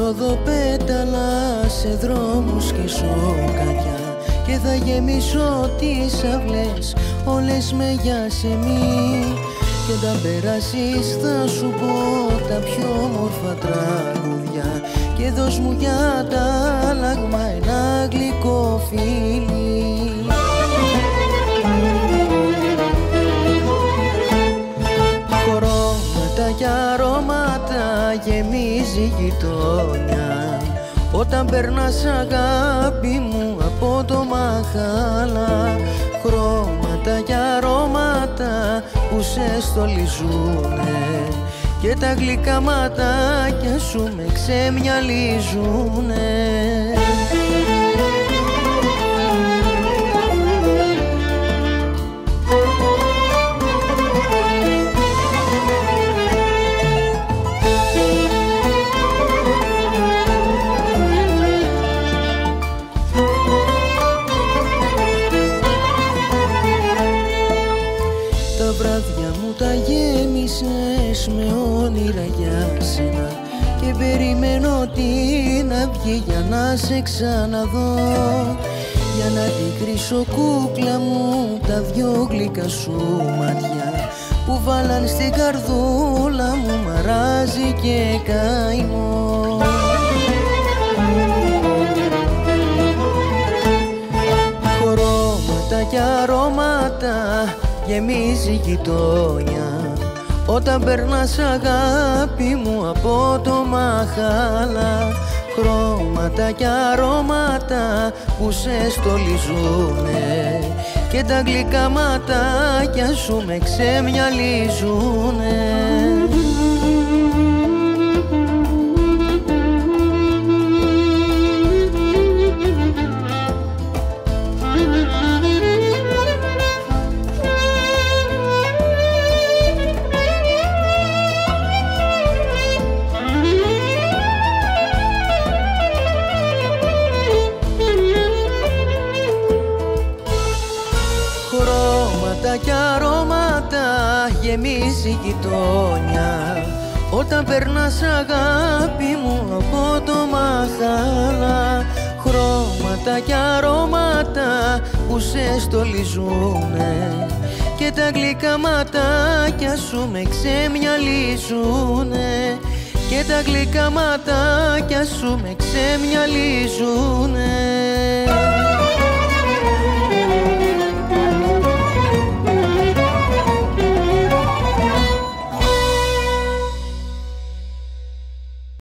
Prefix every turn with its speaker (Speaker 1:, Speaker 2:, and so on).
Speaker 1: ροδοπέταλα σε δρόμους και σοκακιά, και θα γεμίσω τις αυλές όλες με γιασεμί, και όταν περάσεις θα σου πω τα πιο όμορφα τραγούδια, και δώσ' μου για τα άλλαγμα ένα γλυκό φιλί. Χρώματα και αρώματα γεμίζει η γειτόνια, όταν περνάς αγάπη μου από το μαχάλα. Χρώματα και αρώματα που σε στολίζουνε, και τα γλυκά ματάκια σου με ξεμυαλίζουνε. Τα βράδια μου τα γέμισες με όνειρα για σένα, και περιμένω την αυγή για να σε ξαναδώ, για να την κρίσω κούκλα μου τα δυο γλυκά σου μάτια, που βάλαν στην καρδούλα μου μαράζι και καημό. Χρώματα και αρώματα γεμίζει η γειτόνια, όταν περνάς αγάπη μου από το μαχάλα. Χρώματα και αρώματα που σε στολίζουνε, και τα γλυκά ματάκια σου με ξεμυαλίζουνε. Χρώματα και αρώματα γεμίζει η γειτόνια, όταν περνάς αγάπη μου από το μαχάλα. Χρώματα και αρώματα που σε στολίζουνε, και τα γλυκά ματάκια σου με ξεμυαλίζουνε, και τα γλυκά ματάκια σου με ξεμυαλίζουνε.